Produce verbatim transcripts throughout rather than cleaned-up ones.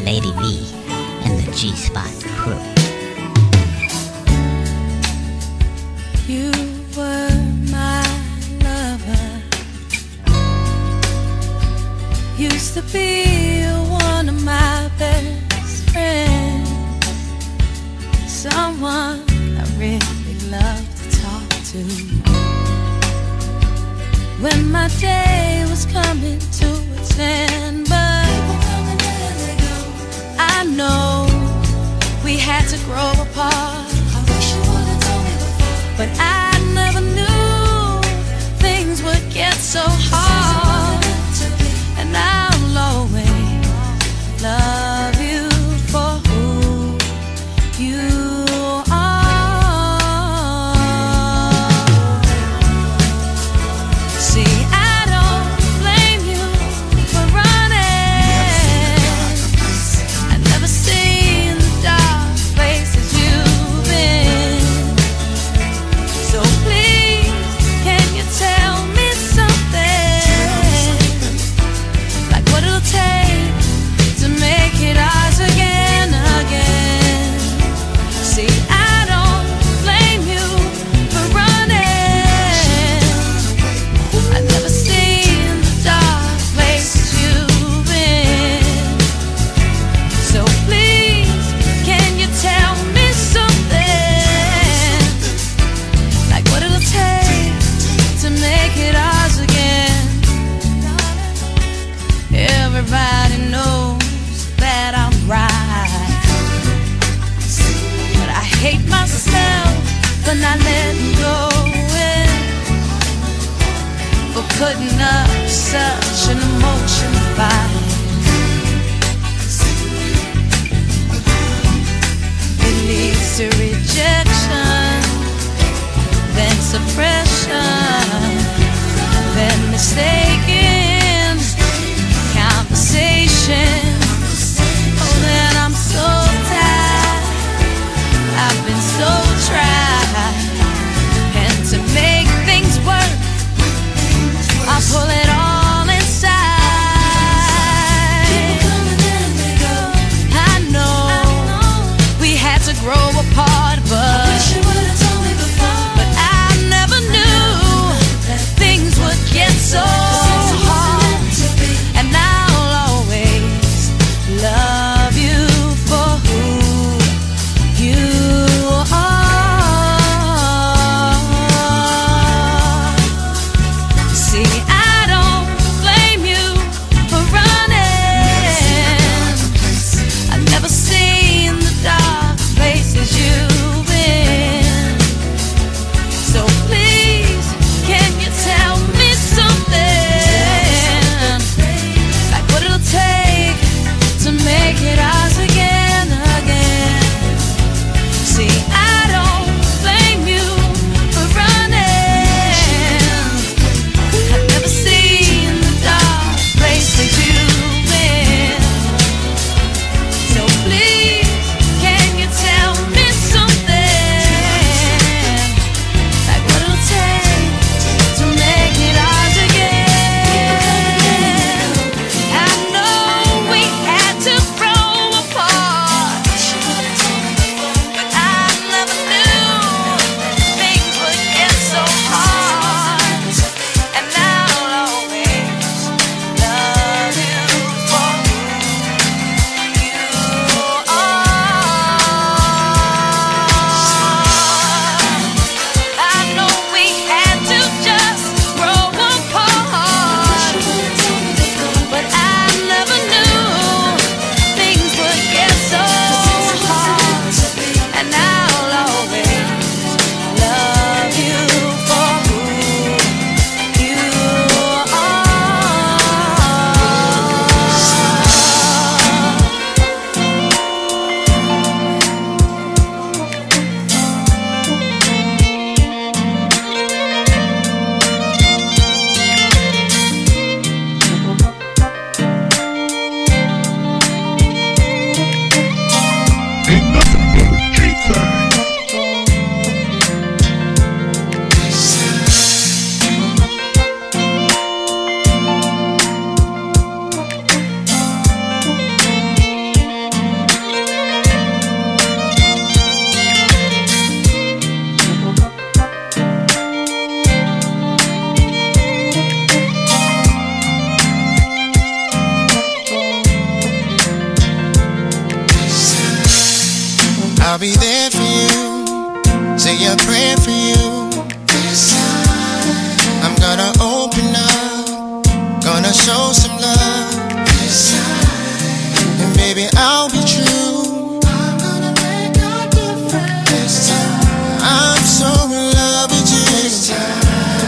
Lady V and the G-Spot crew. You were my lover, used to be one of my best friends, someone I really love to talk to. When my day was coming to its end, but I know we had to grow apart. I wish you would have told me before, but I never knew things would get so hard. And I'll always love you for who you are. See, I don't blame you for running. I've never seen the dark places you've been. So please, can you tell me something? Like what it'll take to make it ours again, again. See, I don't blame you for running. I've never seen the dark places you've been. So please, can you tell me something? Like what it'll take to make it ours again. Everybody knows that I'm right, but I hate myself for not letting go in, for putting up such an emotional fight. It leads to rejection, then suppression, then mistaken conversation. Oh, then I'm so tired, I've been so tried, and to make things work, I pull it all inside. I'll be there for you, say a prayer for you. This time I'm gonna open up, gonna show some love. This time, and baby I'll be true, I'm gonna make a difference. This time I'm so in love with you. This time,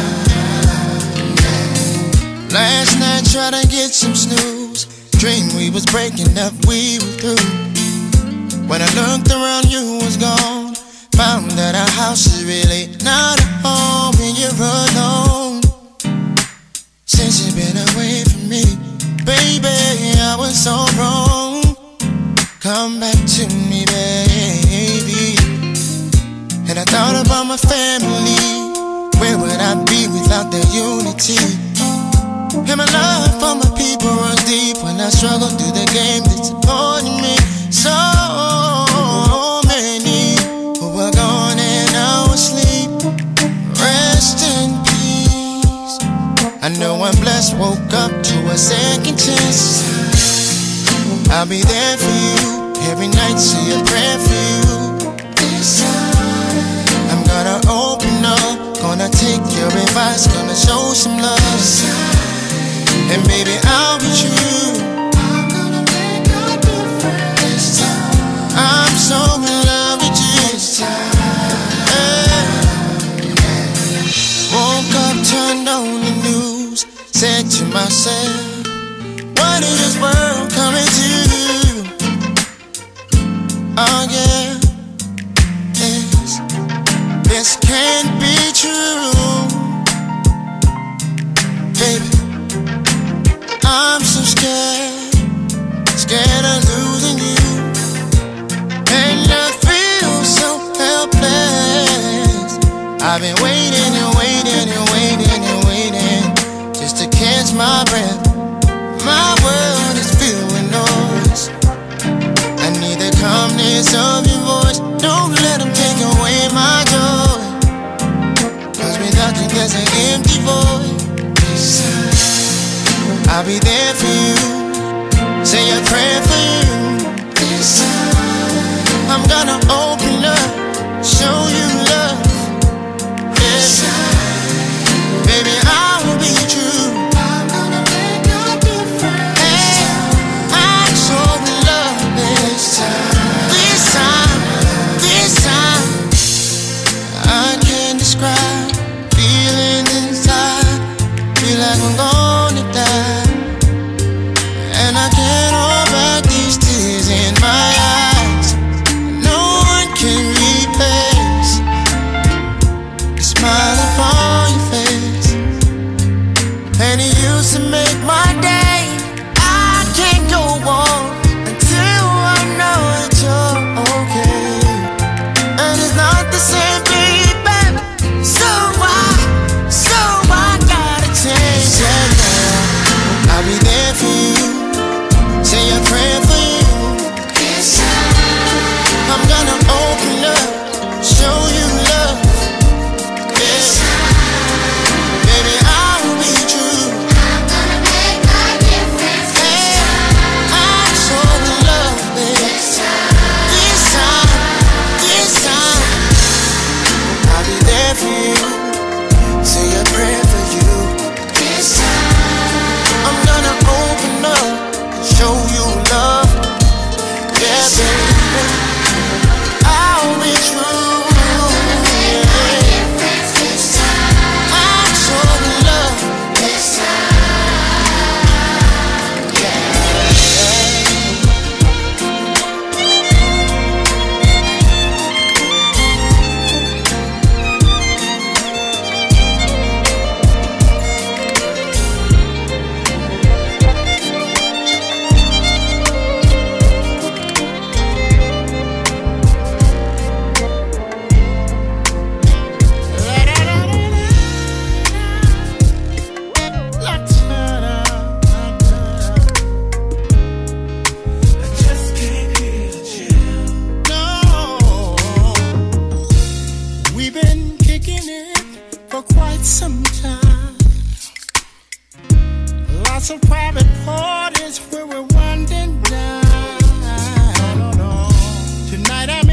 yeah. Last night tried to get some snooze, dream we was breaking up, we were through. When I looked around, you was gone. Found that our house is really not a home when you're alone. Since you've been away from me, baby, I was so wrong. Come back to me, baby. And I thought about my family. Where would I be without their unity? And my love for my people runs deep. When I struggle through the game, disappointing me. So many who are gone and now asleep. Rest in peace. I know I'm blessed, woke up to a second chance. I'll be there for you, every night say a prayer for you. This time I'm gonna open up, gonna take your advice, gonna show some love. And baby I'll be true, I'm gonna make a difference. I'm so in love with you. This time, hey. Woke up, turned on the news, said to myself, what is this world coming to? Oh yeah, this, this can't be true. Baby, I'm so scared, scared of losing you. And I feel so helpless. I've been waiting and waiting and waiting and waiting just to catch my breath. My world is filled with noise. I need the calmness of your voice. Don't let them take away my joy, 'cause without you there's an empty void. I'll be there for you, say a prayer for you. This time I'm gonna open up, show you love. Yeah. Baby I will be true, I'm gonna make a difference. Hey, I'm so in love this time. This time, this time I can't describe feelings inside. Feel like I'm gonna die, and I can't hold back these tears in my eyes. No one can replace the smile upon your face, and it used to make my day. I can't go on until I know that you're okay, and it's not the same, baby. So I, so I gotta change it now. I'll be there for you, say a prayer for you. This time I'm gonna open up, show you love. This time, baby I will be true, I'm gonna make a difference. Hey, I'm so in love, baby. This time, this time, this time I'll be there for you, say a prayer for you. This time I'm gonna open up, show you love. Yeah, baby, I'll be true. Yeah. I'm so in love this time. Yeah. Lots of private parties where we're winding down. Tonight I'm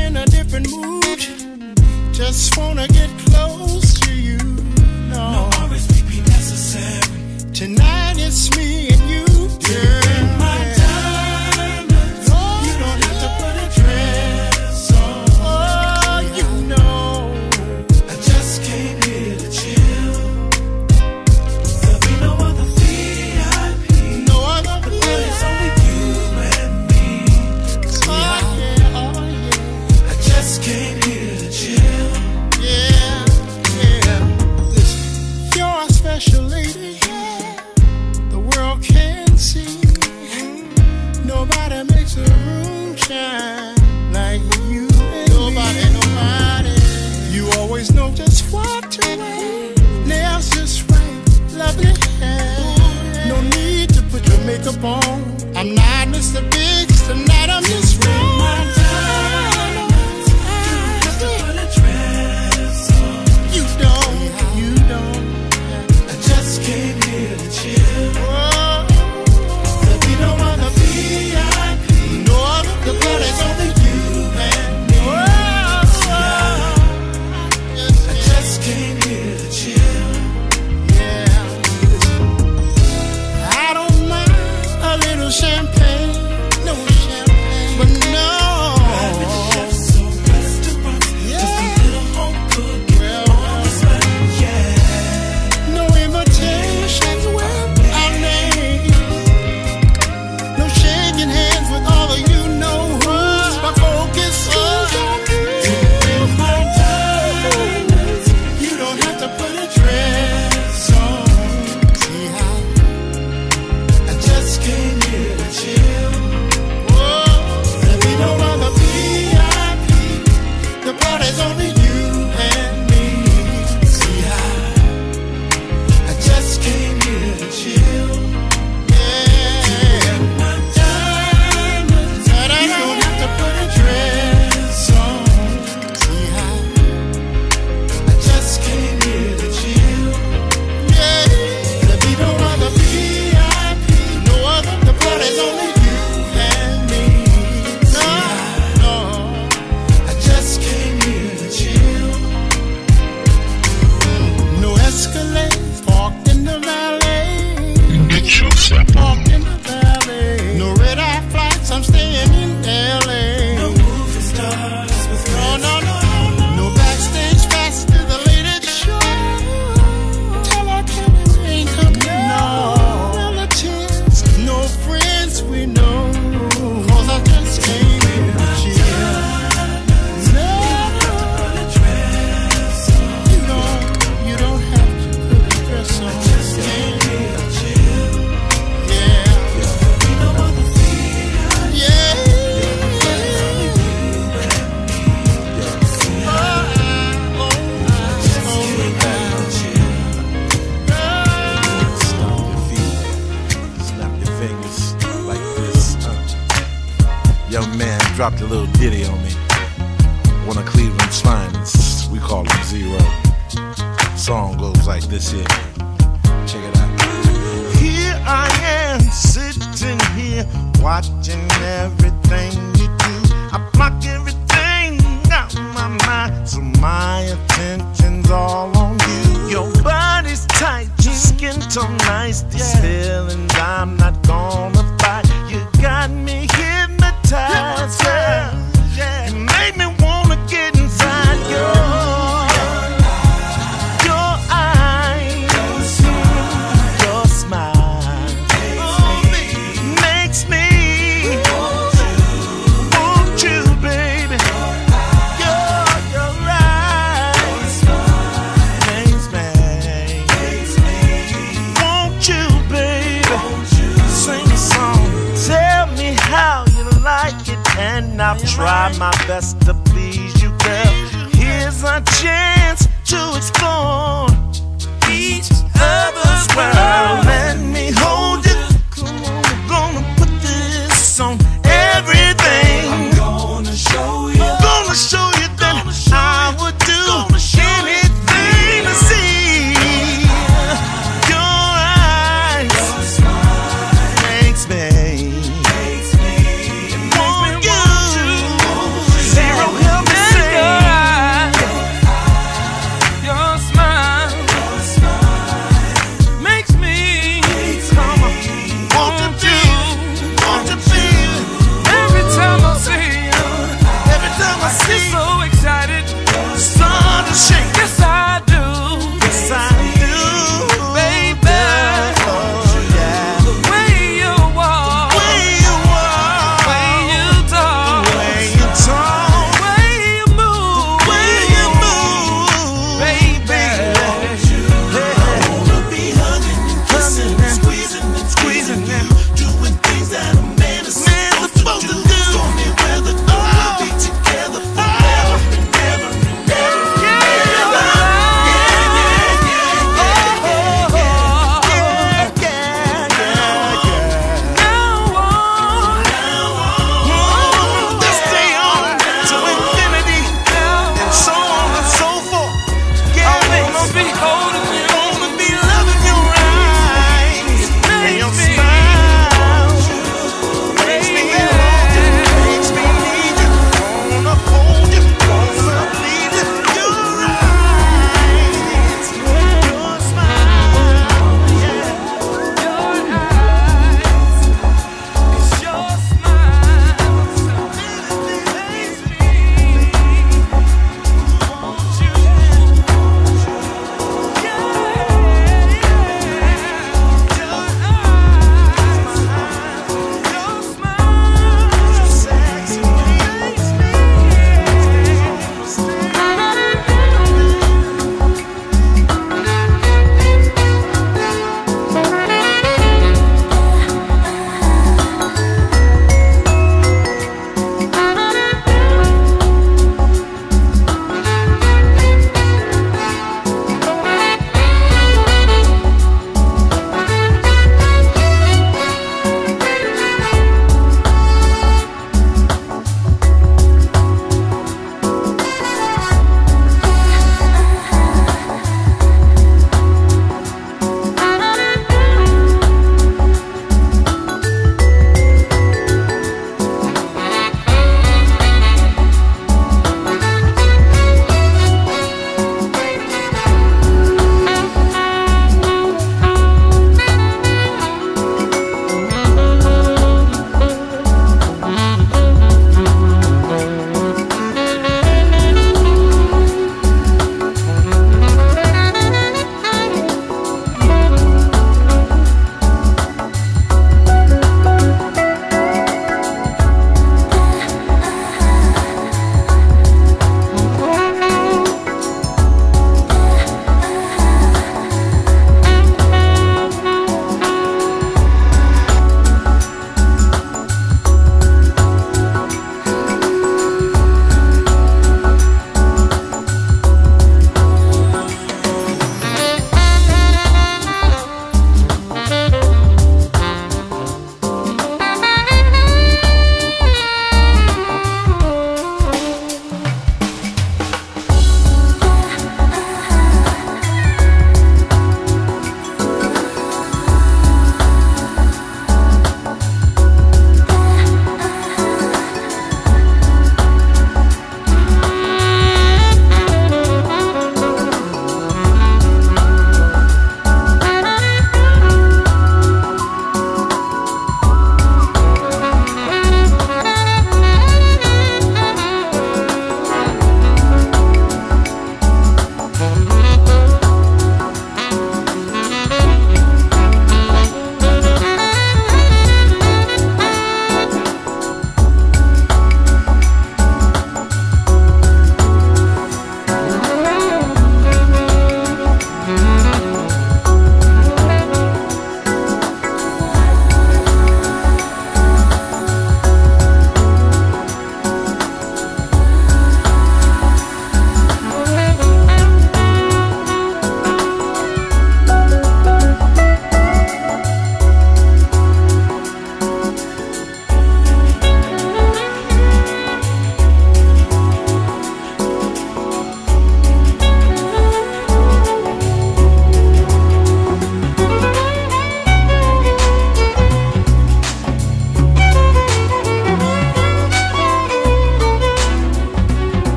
nobody makes a room shine like you and nobody, me. Nobody. You always know just what to wear. Nails just right, lovely hair. No need to put your makeup on. I'm not Mister Biggs tonight. I'm just wrong. My time. Just to put a dress on. You don't, you don't. I just came here to chill. Oh, there'll be no other V I P. No other. The party's only you and me. Oh, I just came here to chill. Yeah. I don't mind a little champagne. No champagne. But no. Dropped a little ditty on me. One of Cleveland's finest. We call him Zero. Song goes like this here. Check it out. Here I am sitting here watching everything you do. I block everything out my mind, so my attention's all on you. Your body's tight, your skin tone nice. These feelings I'm not gonna fight. You got me hypnotized, yeah. You make me wanna get inside your, your eyes, your smile makes me want you, baby. Your, your eyes makes me want you, baby. Sing a song, tell me how you like it, and I'll try my best to please you, girl. Here's a chance to explore each other's world. Let me hold you. Come on, we're gonna put this on everything. I'm gonna show you. I'm gonna show you that I would do anything to see your eyes. Makes me want you. Zero, help me sing. Your smile makes me come on.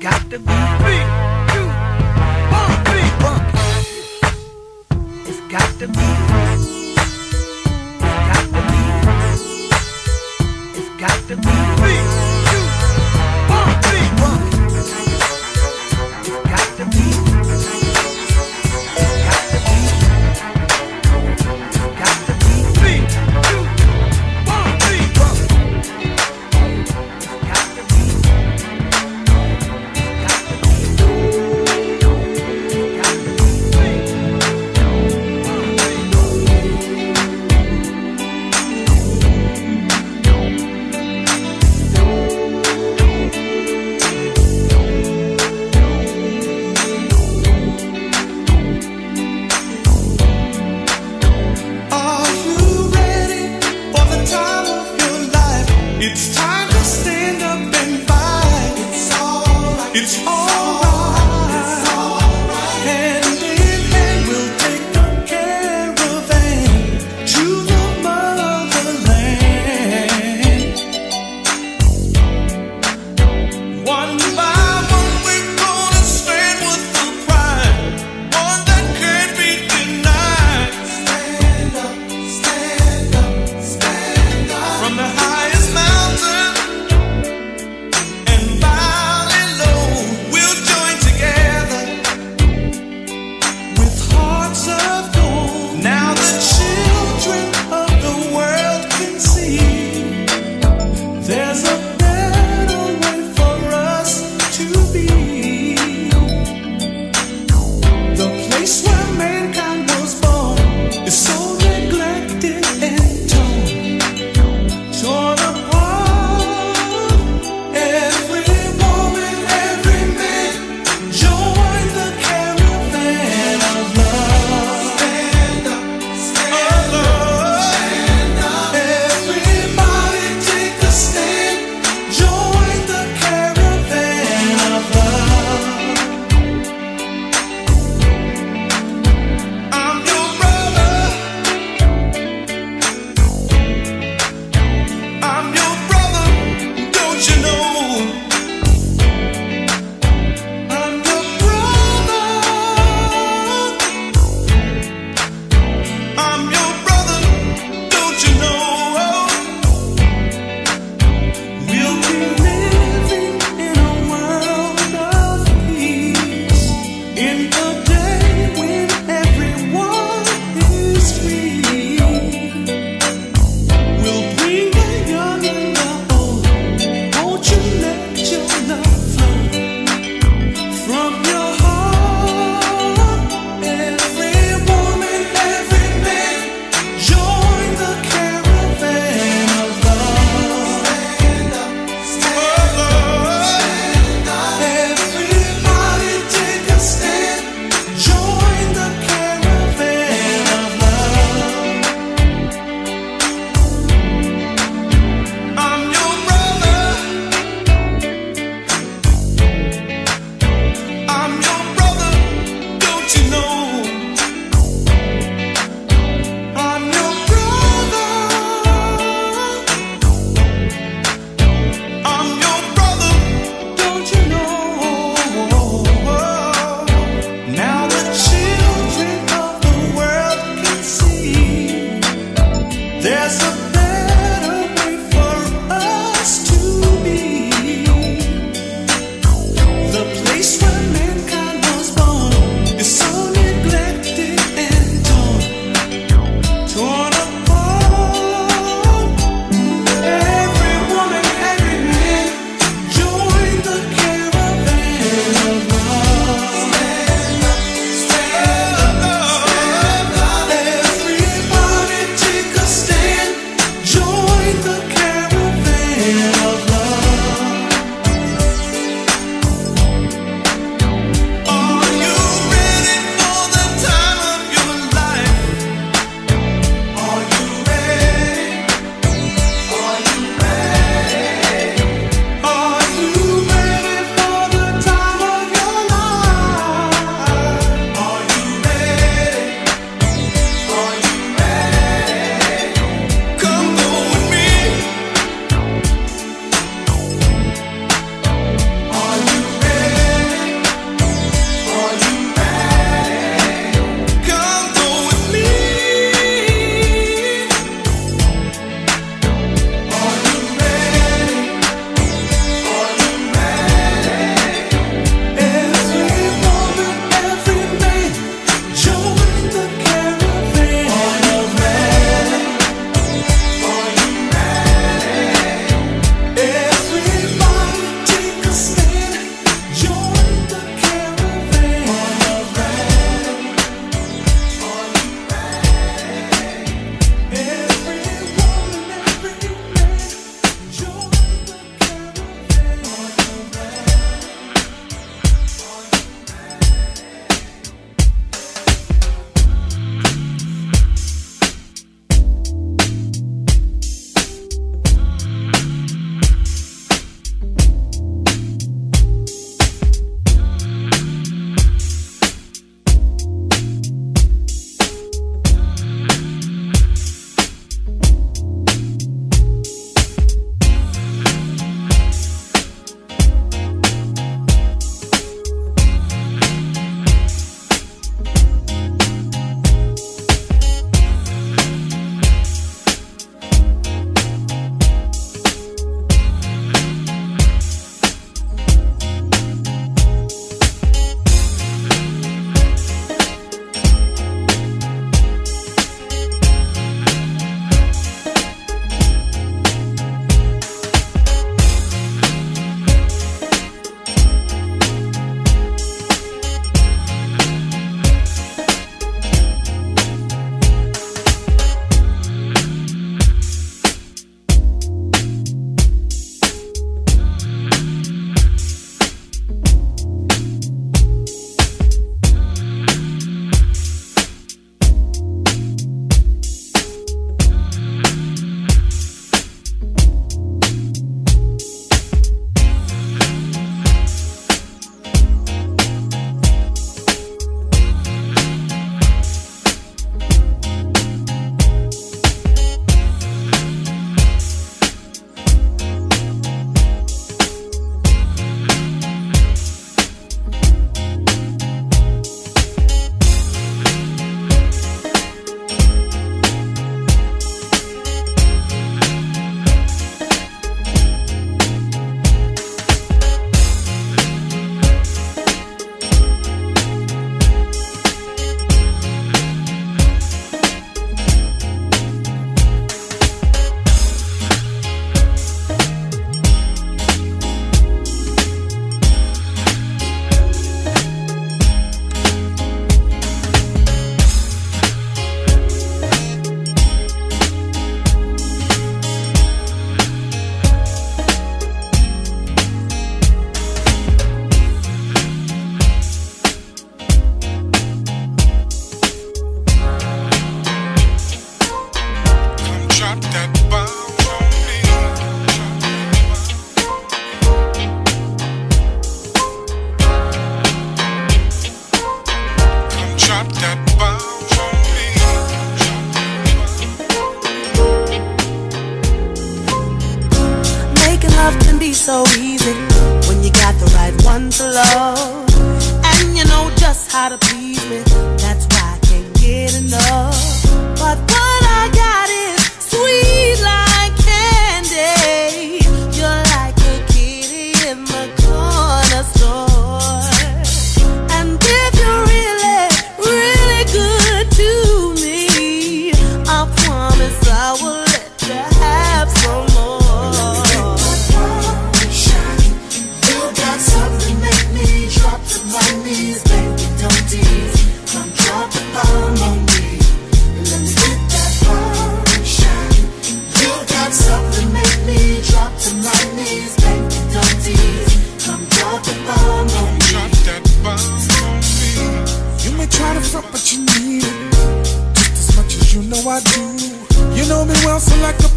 got to be three, two, one, three, one. It's got to be. It's got to be. It's got to be three, two, one, three, one. It's got to be. It's got to be. It's got to be three, two, one, three, one. It's got to be. It's time to stand up and fight. It's alright. It's alright. It's alright. Hand in hand, we'll take a caravan to the motherland. One by one, we're gonna stand with the pride, one that can't be denied. Stand up, stand up, stand up. From the highest mountain and valley low, we'll join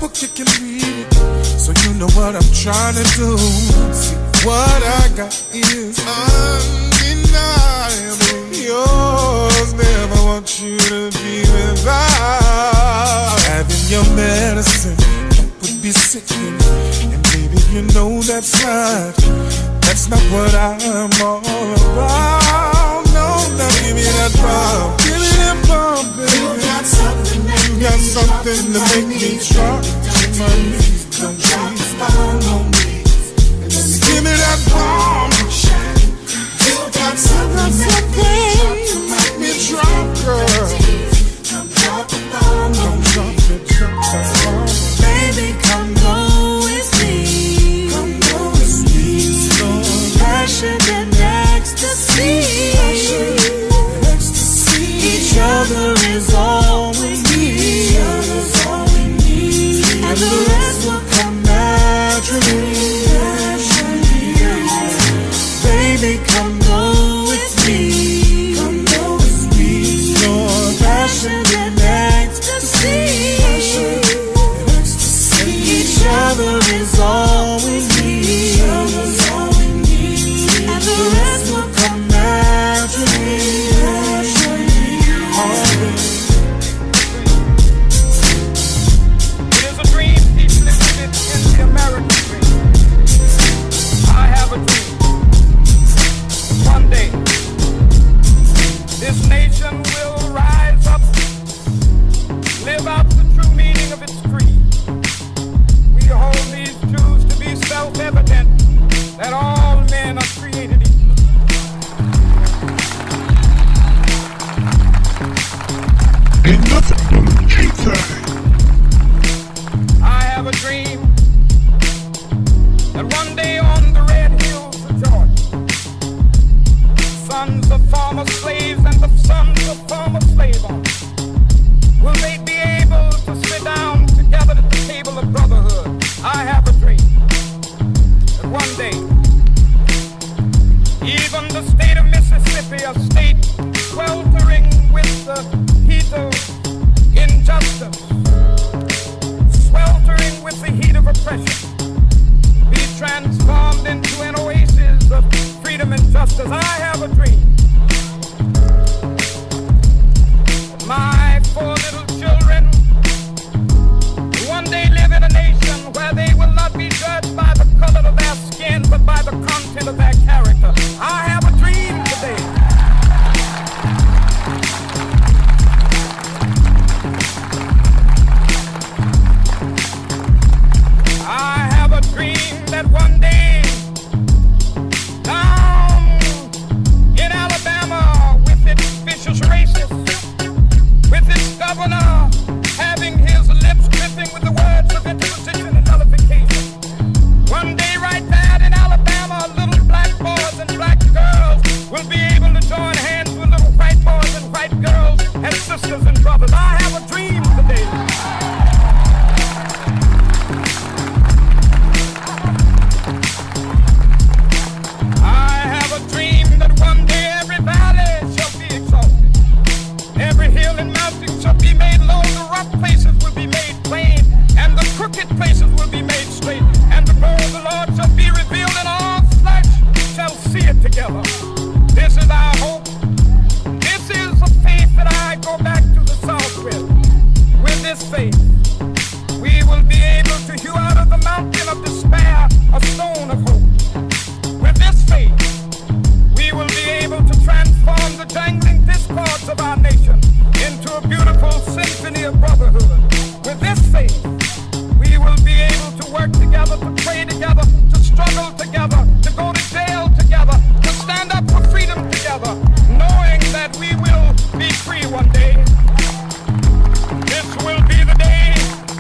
book, you can read it, so you know what I'm trying to do. See, what I got is undeniable. Yours, never want you to be without. Having your medicine, that would be sickening. And baby, you know that's right. That's not what I'm all about. No, now give me that bomb. Give me that bomb, baby. You got something, you got something to make me drop to my knees. Don't please fall on me. Give me that bomb. You got something to make me drop, girl. Don't drop the bomb. Don't drop it, drop the bomb. Baby, come go with me. Come go with me. Passion and ecstasy. Each other is all we need. And the rest will come naturally. Baby, come go with me. Come go with me. Your passion and ecstasy. Each other is all we need. And the rest will come naturally. It is a dream deeply rooted in the American dream. I have a dream. One day, this nation will rise up, live out the true meaning of its creed. We hold these truths to be self-evident, that all men are created equal. Ain't nothing but a G-time. I have a dream that one day on the red hills of Georgia, sons of former slaves and the sons of former slave owners will they be able to sit down together at the table of brotherhood. I have a dream that one day even the state of Mississippi, a state sweltering with the heat of injustice, sweltering with the heat of oppression, be transformed into an oasis of freedom and justice. I have a dream that my four little children will one day live in a nation where they will not be judged by the color of their skin, but by the content of their character. I have a dream today. I have a dream that one day down in Alabama with its vicious racists, with its governor having his lips dripping with the words of interposition and nullification. One day right there in Alabama, little black boys and black girls will be able to join hands with little white boys and white girls as sisters and brothers. I have a dream today. I have a dream that one day every valley shall be exalted. Every hill and mountain shall be made low. The rough places will be made plain, and the crooked places will be made straight. And the glory of the Lord shall be revealed, and all flesh shall see it together. This is our hope. This is a faith that I go back to the South with. With this faith, we will be able to hew out of the mountain of despair a stone of hope. With this faith, we will be able to transform the jangling discords of our nation into a beautiful symphony of brotherhood. With this faith, we will be able to work together, to pray together, to struggle together, to go to jail together, to stand up for freedom together, knowing that we will be free one day. This will be the day.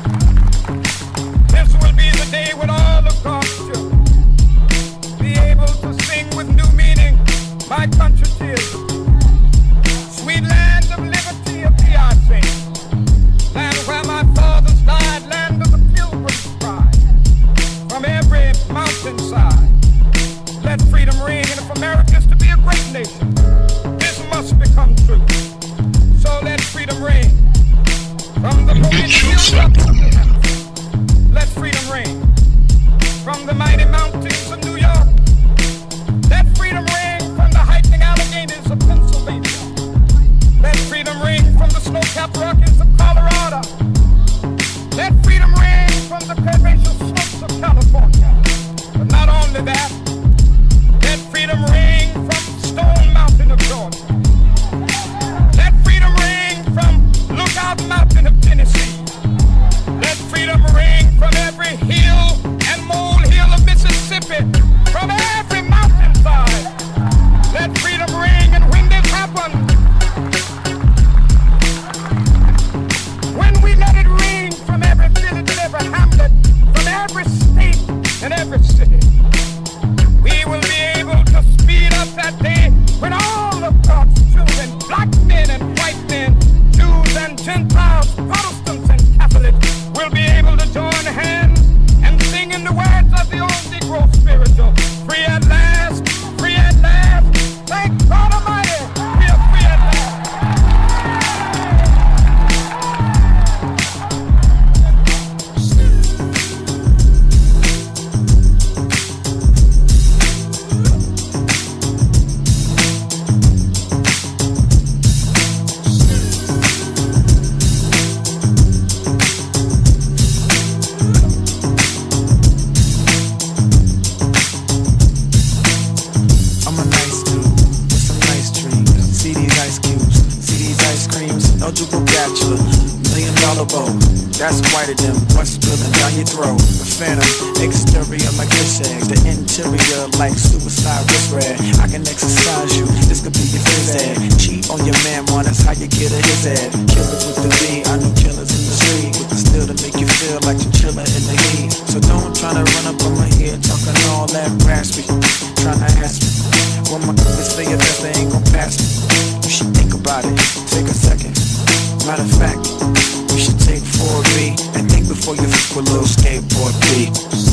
This will be the day when all of God's children be able to sing with new meaning, my country tears. Sweet land of liberty of thee I sing. Land where my fathers died, land of the pilgrim's pride. From every mountainside, let freedom ring. And if America's to be a great nation, this must become true. So let freedom ring. From the hills up to the heavens. eligible bachelor, million dollar bow. That's whiter than what's spilling down your throat. The phantom, exterior like fish eggs, the interior like suicide wrist rag. I can exercise you, this could be your phys ed. Cheat on your man, man, that's how you get a his ad. Killers with the B, I know killers in the street, with the still to make you feel like you're chillin' in the heat. So don't try to run up on my head, talking all that raspy, trying to ask me. When my niggas say your best, they ain't gon' pass me. You should think about it, take a second. Matter of fact, you should take four B and think before you fuck with little skateboard B.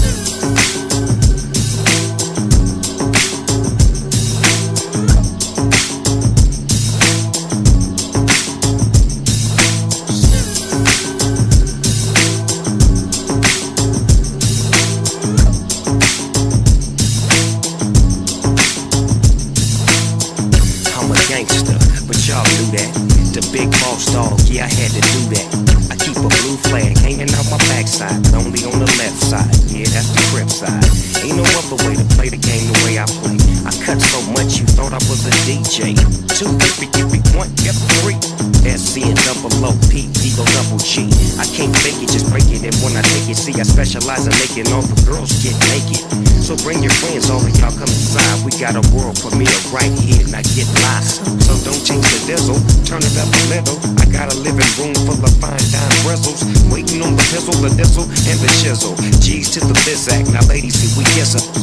I'm a gangster, but y'all knew that. The big boss dog, yeah, I had to do that. I keep a blue flag hanging out my backside, but only on the left side. Yeah, that's the crib side. Ain't no other way to play the game the way I play. I cut so much you thought I was a D J. Two, three, three, one, yep, three. S C and double O P, Eagle double G. I can't fake it, just break it. And when I take it, see, I specialize in making all the girls get naked. So bring your friends, all of y'all come inside. We got a world premiere right here, now get live. So don't change the diesel, turn it up a little. I got a living room full of fine dime bristles, waiting on the pistol, the diesel, and the chisel. G's to the biz act, now ladies, see we kiss her.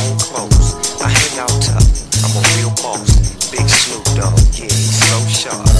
I'm a real boss, big Snoop Dogg, yeah, he's so sharp.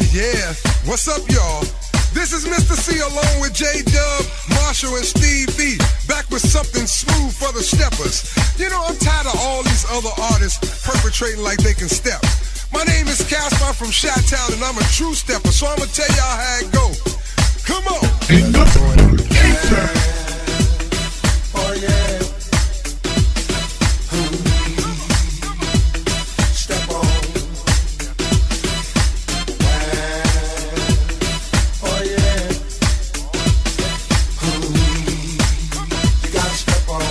yeah, what's up, y'all? This is Mister C along with J-Dub, Marshall, and Steve V, back with something smooth for the steppers. You know, I'm tired of all these other artists perpetrating like they can step. My name is Casper, I'm from Chi-Town, and I'm a true stepper, so I'ma tell y'all how it go. Come on! Oh yeah. Step on. Oh yeah. You gotta step on.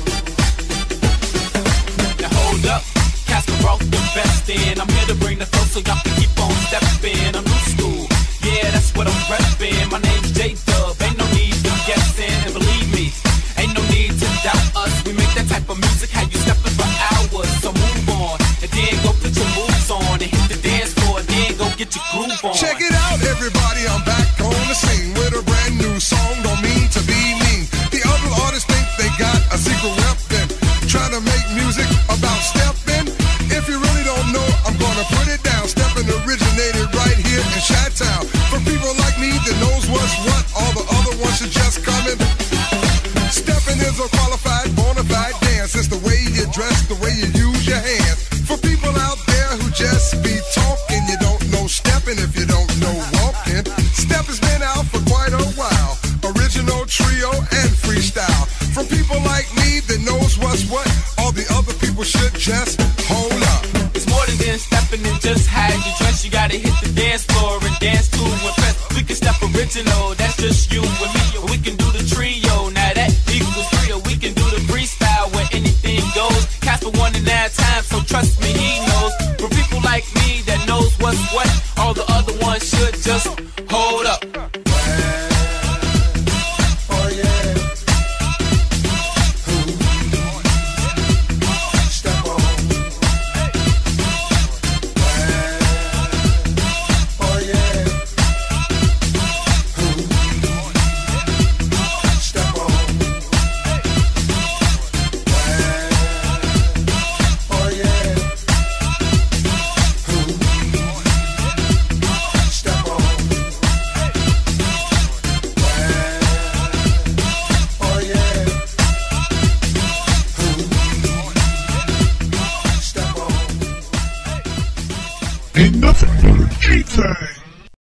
Now hold up, Casper brought the best in. I'm here to bring the flow so y'all can keep on stepping. I'm new school, yeah, that's what I'm repping. My name's J-Dub, ain't no need to guessing. And believe me, ain't no need to doubt us. We make that type of music, how you stepping for hours. So move on, and then go put your moves on. And hit the dance floor, and then go get your groove on. Check it out, everybody, I'm back on the scene with a brand new song, don't mean to be mean. The other artists think they got a secret weapon, trying to make music about stepping. If you really don't know, I'm gonna put it down. Stepping originated right here in Chi-Town. For people like me that knows what's what, all the other ones are just coming. Stepping is a qualified, bona fide dance. It's the way you dress, the way you use your hands. For people out there who just be talking, you don't know stepping if you don't know walking. Step has been out for quite a while. Original, trio, and freestyle. From people like me that knows what's what, all the other people should just hold up. It's more than then stepping and just how you dress. You gotta hit the dance floor and dance to impress. We can step original, that's just you and me. Or we can do the trio, now that equals three. Or we can do the freestyle where anything goes. Casper won in that time, so trust me, he knows. For people like me that knows what's what, all the other ones should just hold up.